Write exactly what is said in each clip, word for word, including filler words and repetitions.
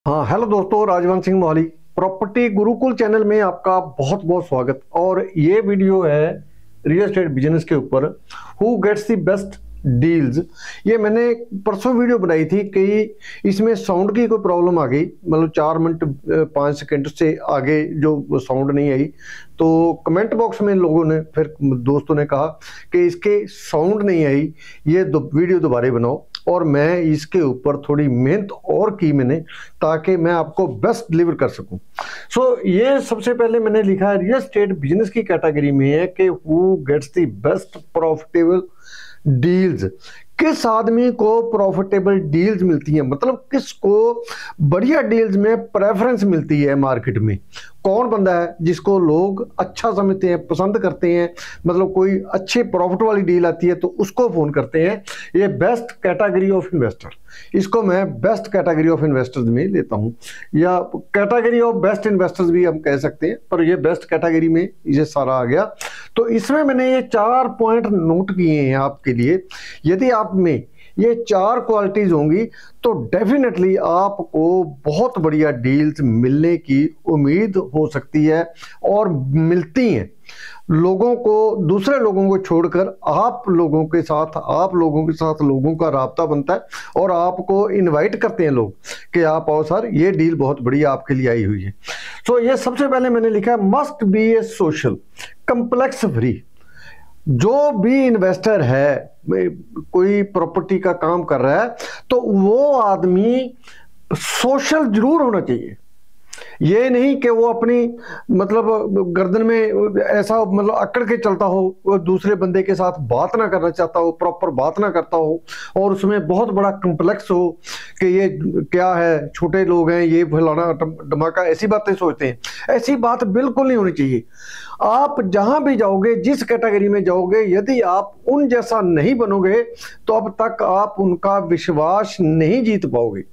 हाँ, हेलो दोस्तों, Rajvansh Singh Mohali property Gurukul channel में आपका बहुत बहुत स्वागत। और ये वीडियो है रियल एस्टेट बिजनेस के ऊपर, who gets the best deals. ये मैंने परसों वीडियो बनाई थी कि इसमें साउंड की कोई प्रॉब्लम आ गई, मतलब चार मिनट पाँच सेकंड से आगे जो साउंड नहीं आई, तो कमेंट बॉक्स में लोगों ने फिर दोस्तों ने कहा कि इसके साउंड नहीं आई, ये दो वीडियो दोबारा बनाओ। और मैं इसके ऊपर थोड़ी मेहनत और की मैंने, ताकि मैं आपको बेस्ट डिलीवर कर सकूं। सो so, ये सबसे पहले मैंने लिखा है रियल एस्टेट बिजनेस की कैटेगरी में है कि who gets the best profitable deals. किस आदमी को प्रॉफिटेबल डील्स मिलती हैं, मतलब किसको बढ़िया डील्स में प्रेफरेंस मिलती है मार्केट में। कौन बंदा है जिसको लोग अच्छा समझते हैं, पसंद करते हैं, मतलब कोई अच्छी प्रॉफिट वाली डील आती है तो उसको फोन करते हैं। ये बेस्ट कैटेगरी ऑफ इन्वेस्टर, इसको मैं बेस्ट कैटेगरी ऑफ इन्वेस्टर्स में लेता हूं, या कैटेगरी ऑफ बेस्ट इन्वेस्टर्स भी हम कह सकते हैं, पर ये बेस्ट कैटेगरी में ये सारा आ गया। तो इसमें मैंने ये चार पॉइंट नोट किए हैं आपके लिए। यदि आप में ये चार क्वालिटीज होंगी तो डेफिनेटली आपको बहुत बढ़िया डील्स मिलने की उम्मीद हो सकती है, और मिलती हैं। लोगों को, दूसरे लोगों को छोड़कर आप लोगों के साथ आप लोगों के साथ लोगों का राब्ता बनता है और आपको इनवाइट करते हैं लोग कि आप आओ सर, ये डील बहुत बढ़िया आपके लिए आई हुई है। तो ये सबसे पहले मैंने लिखा है must be a social complex free. जो भी इन्वेस्टर है, कोई प्रॉपर्टी का काम कर रहा है, तो वो आदमी सोशल जरूर होना चाहिए। ये नहीं कि वो अपनी मतलब गर्दन में ऐसा मतलब अकड़ के चलता हो, वो दूसरे बंदे के साथ बात ना करना चाहता हो, प्रॉपर बात ना करता हो, और उसमें बहुत बड़ा कम्प्लेक्स हो कि ये क्या है, छोटे लोग हैं, ये फलाना धमाका, ऐसी बातें सोचते हैं। ऐसी बात बिल्कुल नहीं होनी चाहिए। आप जहां भी जाओगे, जिस कैटेगरी में जाओगे, यदि आप उन जैसा नहीं बनोगे तो अब तक आप उनका विश्वास नहीं जीत पाओगे,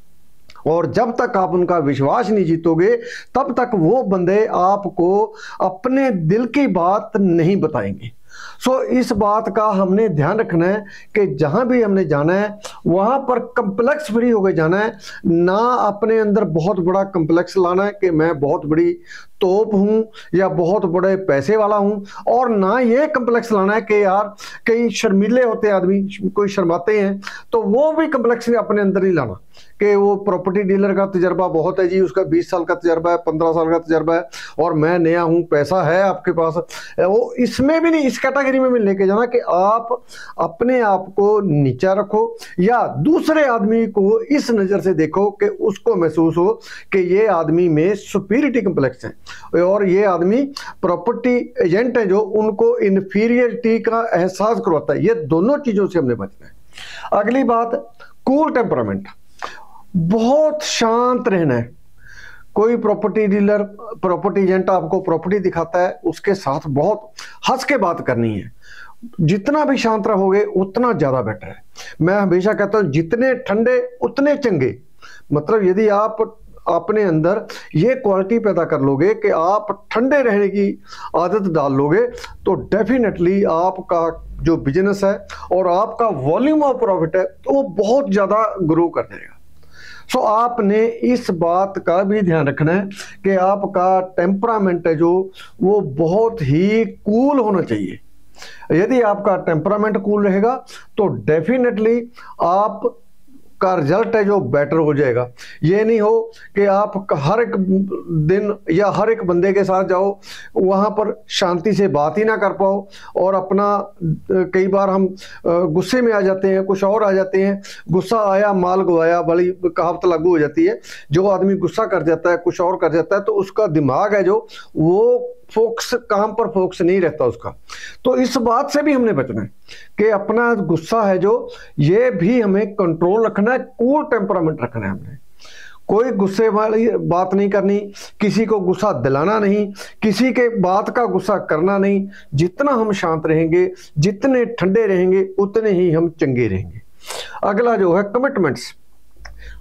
और जब तक आप उनका विश्वास नहीं जीतोगे तब तक वो बंदे आपको अपने दिल की बात नहीं बताएंगे। सो so, इस बात का हमने ध्यान रखना है कि जहां भी हमने जाना है वहां पर कम्प्लेक्स फ्री होकर जाना है। ना अपने अंदर बहुत बड़ा कम्प्लेक्स लाना है कि मैं बहुत बड़ी तोप हूं या बहुत बड़े पैसे वाला हूं, और ना ये कम्प्लेक्स लाना है कि यार कई शर्मीले होते हैं आदमी, कोई शर्माते हैं, तो वो भी कम्प्लेक्स अपने अंदर ही लाना कि वो प्रॉपर्टी डीलर का तजर्बा बहुत है जी, उसका बीस साल का तजर्बा है, पंद्रह साल का तजर्बा है, और मैं नया हूं, पैसा है आपके पास। वो इसमें भी नहीं, इस कैटेगरी में भी लेके जाना कि आप अपने आप को नीचा रखो, या दूसरे आदमी को इस नजर से देखो कि उसको महसूस हो कि ये आदमी में सुपीरियरिटी कम्प्लेक्स है, और ये आदमी प्रॉपर्टी एजेंट है जो उनको इन्फीरियरिटी का एहसास करवाता है। ये दोनों चीजों से हमने बचना है। अगली बात, कूल टेम्परामेंट, बहुत शांत रहना है। कोई प्रॉपर्टी डीलर, प्रॉपर्टी एजेंट आपको प्रॉपर्टी दिखाता है, उसके साथ बहुत हंस के बात करनी है। जितना भी शांत रहोगे उतना ज्यादा बेटर है। मैं हमेशा कहता हूं जितने ठंडे उतने चंगे। मतलब यदि आप अपने अंदर ये क्वालिटी पैदा कर लोगे कि आप ठंडे रहने की आदत डाल लोगे, तो डेफिनेटली आपका जो बिजनेस है और आपका वॉल्यूम ऑफ प्रॉफिट है तो वो बहुत ज्यादा ग्रो कर जाएगा। सो so, आपने इस बात का भी ध्यान रखना है कि आपका टेम्परामेंट है जो वो बहुत ही कूल होना चाहिए। यदि आपका टेम्परामेंट कूल रहेगा तो डेफिनेटली आप का रिजल्ट है जो बेटर हो जाएगा। ये नहीं हो कि आप हर एक दिन या हर एक बंदे के साथ जाओ, वहां पर शांति से बात ही ना कर पाओ, और अपना कई बार हम गुस्से में आ जाते हैं, कुछ और आ जाते हैं, गुस्सा आया माल गवाया वाली कहावत लागू हो जाती है। जो आदमी गुस्सा कर जाता है, कुछ और कर जाता है, तो उसका दिमाग है जो वो फोकस, काम पर फोकस नहीं रहता उसका। तो इस बात से भी हमने बचना है कि अपना गुस्सा है जो, ये भी हमें कंट्रोल रखना है, कूल टेम्परामेंट रखना है हमने। कोई गुस्से वाली बात नहीं करनी, किसी को गुस्सा दिलाना नहीं, किसी के बात का गुस्सा करना नहीं। जितना हम शांत रहेंगे, जितने ठंडे रहेंगे, उतने ही हम चंगे रहेंगे। अगला जो है कमिटमेंट्स।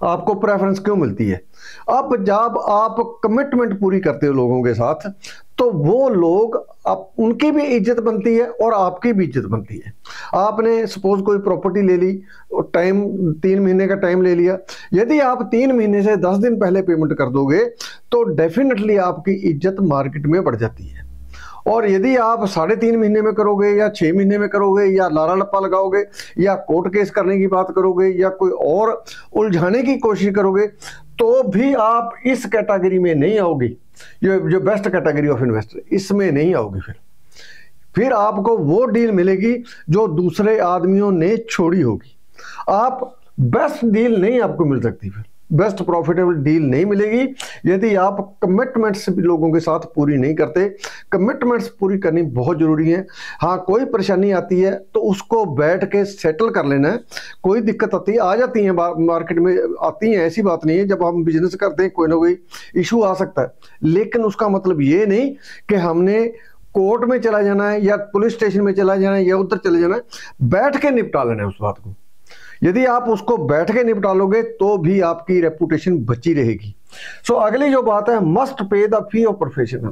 आपको प्रेफरेंस क्यों मिलती है? अब जब आप कमिटमेंट पूरी करते हो लोगों के साथ, तो वो लोग आप उनकी भी इज्जत बनती है और आपकी भी इज्जत बनती है। आपने सपोज कोई प्रॉपर्टी ले ली, टाइम तीन महीने का टाइम ले लिया, यदि आप तीन महीने से दस दिन पहले पेमेंट कर दोगे तो डेफिनेटली आपकी इज्जत मार्केट में बढ़ जाती है। और यदि आप साढ़े तीन महीने में करोगे या छह महीने में करोगे या लारा लप्पा लगाओगे या कोर्ट केस करने की बात करोगे या कोई और उलझाने की कोशिश करोगे, तो भी आप इस कैटेगरी में नहीं आओगे। ये जो बेस्ट कैटेगरी ऑफ इन्वेस्टर, इसमें नहीं आओगे। फिर फिर आपको वो डील मिलेगी जो दूसरे आदमियों ने छोड़ी होगी। आप बेस्ट डील नहीं आपको मिल सकती, फिर बेस्ट प्रॉफिटेबल डील नहीं मिलेगी यदि आप कमिटमेंट्स लोगों के साथ पूरी नहीं करते। कमिटमेंट्स पूरी करनी बहुत जरूरी है। हाँ, कोई परेशानी आती है तो उसको बैठ के सेटल कर लेना है। कोई दिक्कत आती है, आ जाती है मार्केट में, आती है, ऐसी बात नहीं है। जब हम बिजनेस करते हैं कोई ना कोई इशू आ सकता है, लेकिन उसका मतलब ये नहीं कि हमने कोर्ट में चला जाना है या पुलिस स्टेशन में चला जाना है या उधर चले जाना है। बैठ के निपटा लेना है उस बात को। यदि आप उसको बैठ के निपटा लोगे तो भी आपकी रेपुटेशन बची रहेगी। सो so, अगली जो बात है, must pay the fee of professional.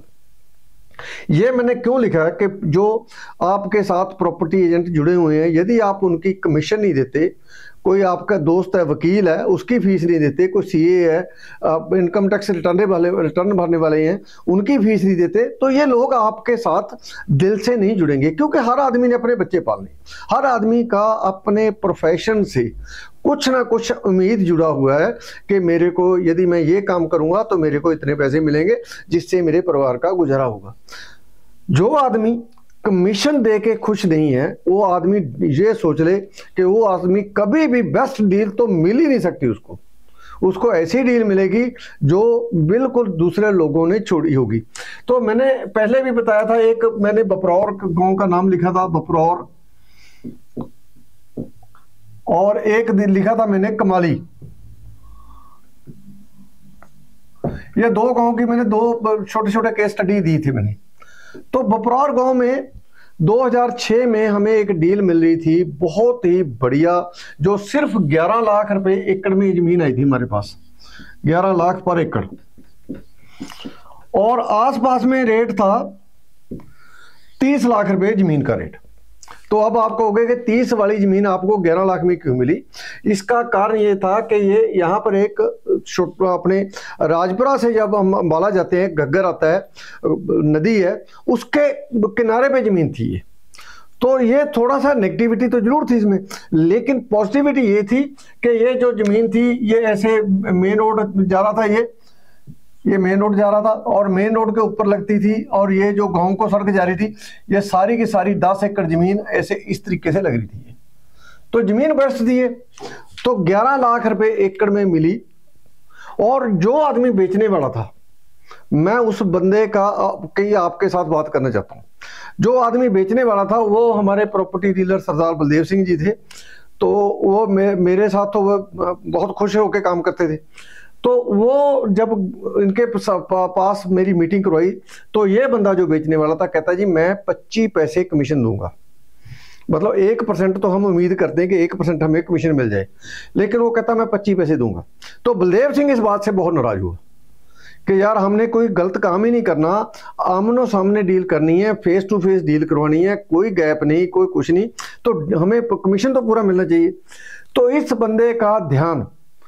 ये मैंने क्यों लिखा है कि जो आपके साथ प्रॉपर्टी एजेंट जुड़े हुए हैं, यदि आप उनकी कमीशन नहीं देते, कोई आपका दोस्त है वकील है उसकी फीस नहीं देते, कोई सीए है, इनकम टैक्स रिटर्न वाले रिटर्न भरने वाले हैं उनकी फीस नहीं देते, तो ये लोग आपके साथ दिल से नहीं जुड़ेंगे। क्योंकि हर आदमी ने अपने बच्चे पालने, हर आदमी का अपने प्रोफेशन से कुछ ना कुछ उम्मीद जुड़ा हुआ है कि मेरे को यदि मैं ये काम करूंगा तो मेरे को इतने पैसे मिलेंगे जिससे मेरे परिवार का गुजारा होगा। जो आदमी कमीशन दे के खुश नहीं है, वो आदमी ये सोच ले कि वो आदमी कभी भी बेस्ट डील तो मिल ही नहीं सकती उसको। उसको ऐसी डील मिलेगी जो बिल्कुल दूसरे लोगों ने छोड़ी होगी। तो मैंने पहले भी बताया था, एक मैंने बपरौर गांव का नाम लिखा था, बपरौर, और एक दिन लिखा था मैंने कमाली। ये दो गांव की मैंने दो छोटे छोटे केस स्टडी दी थी मैंने। तो बपरौर गांव में दो हज़ार छह में हमें एक डील मिल रही थी बहुत ही बढ़िया, जो सिर्फ ग्यारह लाख रुपए एकड़ में जमीन आई थी हमारे पास, ग्यारह लाख पर एकड़, और आसपास में रेट था तीस लाख रुपए जमीन का रेट। तो अब आप कहोगे कि तीस वाली जमीन आपको ग्यारह लाख में क्यों मिली? इसका कारण ये था कि ये यहाँ पर एक अपने राजपुरा से जब हम अंबाला जाते हैं, घग्गर आता है, नदी है, उसके किनारे पे जमीन थी ये। तो ये थोड़ा सा नेगेटिविटी तो जरूर थी इसमें, लेकिन पॉजिटिविटी ये थी कि ये जो जमीन थी ये ऐसे मेन रोड जा रहा था, ये ये मेन रोड जा रहा था और मेन रोड के ऊपर लगती थी, और ये जो गांव को सड़क जा रही थी, ये सारी की सारी दस एकड़ जमीन ऐसे इस तरीके से लग रही थी। तो जमीन बेस्ट थी, तो ग्यारह लाख रुपए एकड़ में मिली। और जो आदमी बेचने वाला था, मैं उस बंदे का कई आपके साथ बात करना चाहता हूँ। जो आदमी बेचने वाला था वो हमारे प्रॉपर्टी डीलर सरदार बलदेव सिंह जी थे। तो वो मे, मेरे साथ तो वो बहुत खुश होकर काम करते थे। तो वो जब इनके पास मेरी मीटिंग करवाई, तो ये बंदा जो बेचने वाला था कहता जी मैं पच्चीस पैसे कमीशन दूंगा। मतलब एक परसेंट तो हम उम्मीद करते हैं कि एक परसेंट हमें कमीशन मिल जाए, लेकिन वो कहता मैं पच्चीस पैसे दूंगा। तो बलदेव सिंह इस बात से बहुत नाराज हुआ कि यार हमने कोई गलत काम ही नहीं करना, आमनो सामने डील करनी है, फेस टू फेस डील करवानी है, कोई गैप नहीं, कोई कुछ नहीं, तो हमें कमीशन तो पूरा मिलना चाहिए। तो इस बंदे का ध्यान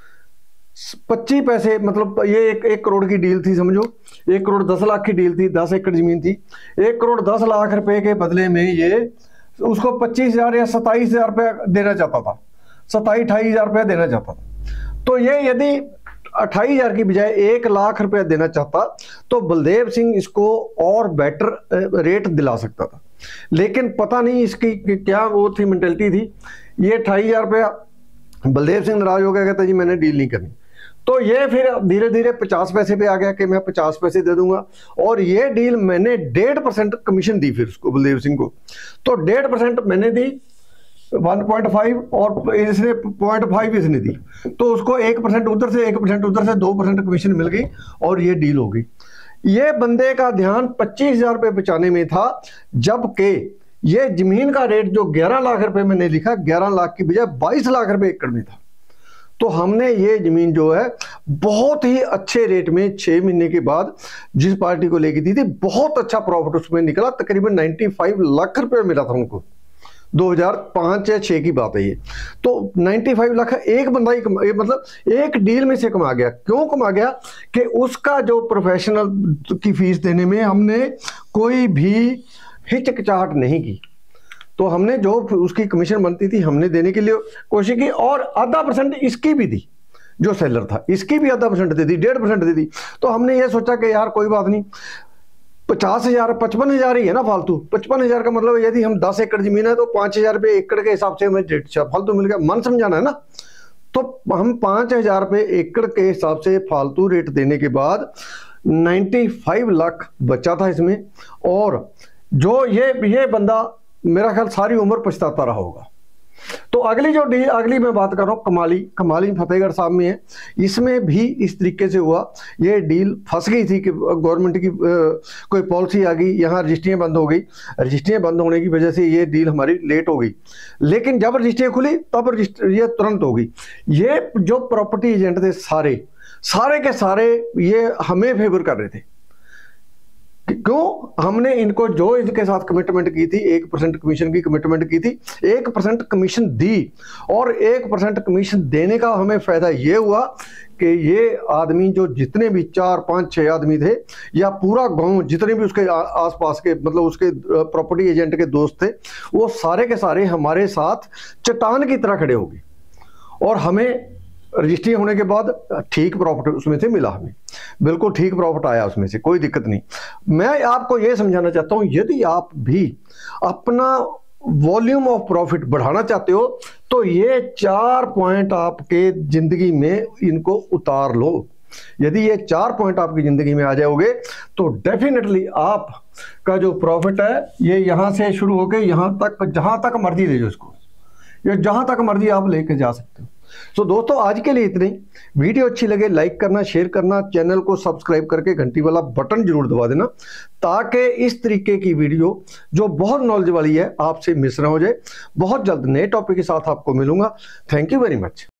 पच्चीस पैसे, मतलब ये एक, एक करोड़ की डील थी, समझो एक करोड़ दस लाख की डील थी, दस एकड़ जमीन थी। एक करोड़ दस लाख रुपए के बदले में ये उसको पच्चीस हजार या सत्ताईस हजार रुपया देना चाहता था, सत्ताईस अट्ठाईस हजार रुपया देना चाहता था। तो ये यदि अट्ठाईस हजार की बजाय एक लाख रुपया देना चाहता तो बलदेव सिंह इसको और बेटर रेट दिला सकता था, लेकिन पता नहीं इसकी क्या वो थी, मेंटेलिटी थी। ये अट्ठाईस हजार रुपया, बलदेव सिंह नाराज हो गया, कहता जी मैंने डील नहीं करनी। तो ये फिर धीरे धीरे पचास पैसे पे आ गया कि मैं पचास पैसे दे दूंगा, और ये डील मैंने डेढ़ परसेंट कमीशन दी फिर उसको, बलदेव सिंह को। तो डेढ़ परसेंट मैंने दी, वन पॉइंट फाइव और इसने पॉइंट फाइव इसने दी, तो उसको एक परसेंट उधर से एक परसेंट उधर से दो परसेंट कमीशन मिल गई और ये डील हो गई। ये बंदे का ध्यान पच्चीस हजार रुपये बचाने में था, जबकि ये जमीन का रेट जो ग्यारह लाख रुपए मैंने लिखा, ग्यारह लाख की बजाय बाईस लाख रुपए एकड़ में था। तो हमने ये जमीन जो है बहुत ही अच्छे रेट में छह महीने के बाद जिस पार्टी को लेके दी थी, बहुत अच्छा प्रॉफिट उसमें निकला, तकरीबन पचानवे लाख रुपए मिला था उनको। दो हज़ार पाँच या छह की बात है ये। तो पचानवे लाख एक बंदा ही कमा, मतलब एक डील में से कमा गया। क्यों कमा गया? कि उसका जो प्रोफेशनल की फीस देने में हमने कोई भी हिचकिचाहट नहीं की। तो हमने जो उसकी कमीशन बनती थी हमने देने के लिए कोशिश की, और आधा परसेंट इसकी भी दी, जो सेलर था इसकी भी आधा परसेंट दे दी, डेढ़ परसेंट दे दी। तो हमने ये सोचा कि यार कोई बात नहीं, पचास हजार पचपन हजार ही है ना फालतू। पचपन हजार का मतलब यदि हम दस एकड़ जमीन है तो पांच हजार रुपये एकड़ के हिसाब से हमें फालतू मिल गया, मन समझाना है ना। तो हम पांच हजार रुपये एकड़ के हिसाब से फालतू रेट देने के बाद पचानवे लाख बचा था इसमें। और जो ये ये बंदा मेरा ख्याल सारी उम्र पछताता रहा होगा। तो अगली जो डील अगली मैं बात कर रहा हूँ कमाली कमाली फतेहगढ़ साहब में है। इसमें भी इस तरीके से हुआ, ये डील फंस गई थी कि गवर्नमेंट की आ, कोई पॉलिसी आ गई, यहाँ रजिस्ट्रियाँ बंद हो गई। रजिस्ट्रियाँ बंद होने की वजह से ये डील हमारी लेट हो गई, लेकिन जब रजिस्ट्रियाँ खुली तब रजिस्टर ये तुरंत हो गई। ये जो प्रॉपर्टी एजेंट थे सारे सारे के सारे ये हमें फेवर कर रहे थे। क्यों? हमने इनको जो इनके साथ कमिटमेंट की थी, एक परसेंट कमीशन की कमिटमेंट की थी, एक परसेंट कमीशन दी। और एक परसेंट कमीशन देने का हमें फायदा ये हुआ कि ये आदमी जो जितने भी चार पांच छह आदमी थे, या पूरा गांव जितने भी उसके आसपास के मतलब उसके प्रॉपर्टी एजेंट के दोस्त थे, वो सारे के सारे हमारे साथ चट्टान की तरह खड़े हो गए। और हमें रजिस्ट्री होने के बाद ठीक प्रॉफिट उसमें से मिला, हमें बिल्कुल ठीक प्रॉफिट आया, उसमें से कोई दिक्कत नहीं। मैं आपको यह समझाना चाहता हूं, यदि आप भी अपना वॉल्यूम ऑफ प्रॉफिट बढ़ाना चाहते हो तो ये चार पॉइंट आपके जिंदगी में इनको उतार लो। यदि ये चार पॉइंट आपकी जिंदगी में आ जाओगे तो डेफिनेटली आप का जो प्रॉफिट है ये यहां से शुरू होकर यहां तक, जहां तक मर्जी ले जाओ इसको, ये जहां तक मर्जी आप लेके जा सकते हो। सो so, दोस्तों आज के लिए इतने ही। वीडियो अच्छी लगे लाइक करना, शेयर करना, चैनल को सब्सक्राइब करके घंटी वाला बटन जरूर दबा देना, ताकि इस तरीके की वीडियो जो बहुत नॉलेज वाली है आपसे मिस ना हो जाए। बहुत जल्द नए टॉपिक के साथ आपको मिलूंगा। Thank you very much.